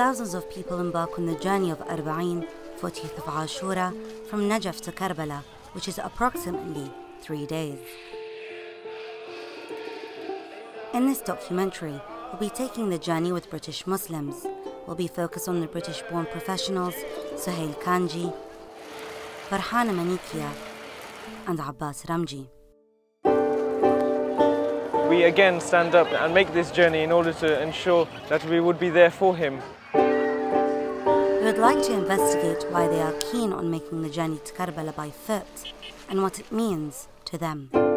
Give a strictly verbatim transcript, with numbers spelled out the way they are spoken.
thousands of people embark on the journey of Arba'een, fortieth of Ashura, from Najaf to Karbala, which is approximately three days. In this documentary, we'll be taking the journey with British Muslims. We'll be focused on the British-born professionals Suhail Kanji, Farhana Manikia, and Abbas Ramji. We again stand up and make this journey in order to ensure that we would be there for him. We would like to investigate why they are keen on making the journey to Karbala by foot and what it means to them.